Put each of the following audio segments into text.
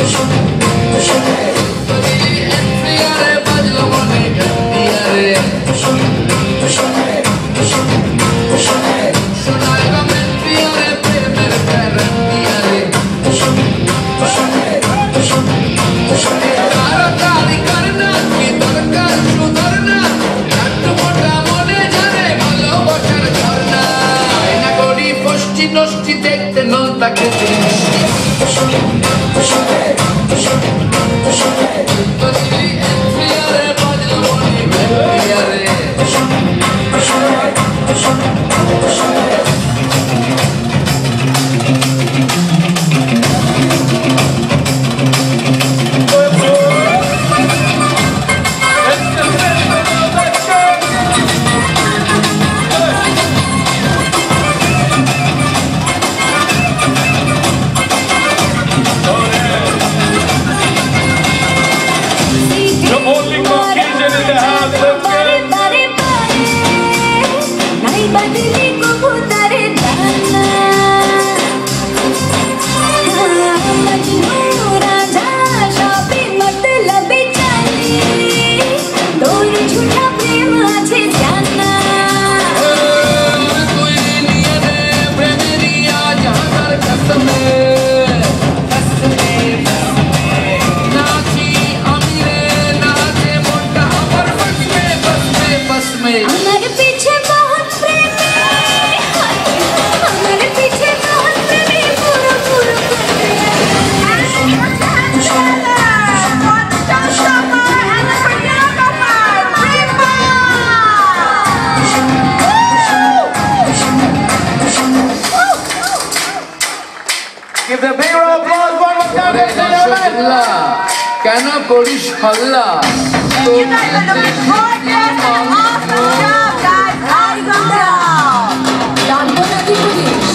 Give the big round of applause one more time, ladies and gentlemen. Can I polish halla? You guys are doing gorgeous and awesome job, guys. Awesome job. Danbonati polish.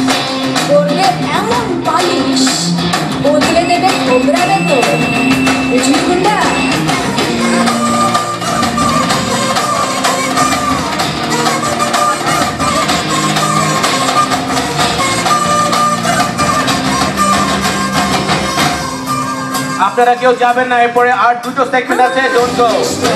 Korbe emon polish. Bodile debe kobrale to. Buঝলি গুন্ডা? আপনারা কেউ যাবেন না, এরপরে আর দুটো segment আছে, don't go.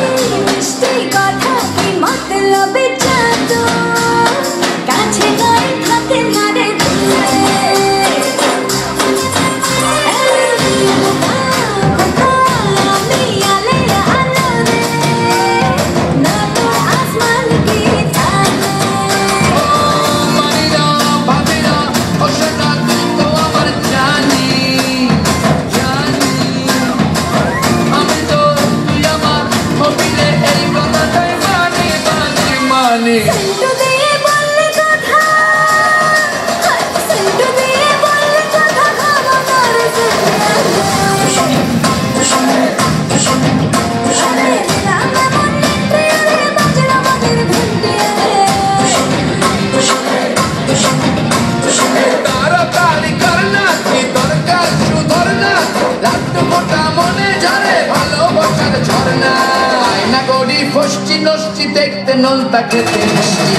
দেখতে নোলতা খেতে মিষ্টি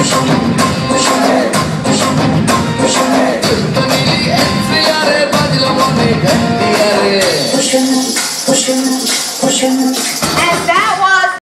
তো নীলি এন্ট্রি আরে বাজলো মনে ঘন্টি আরে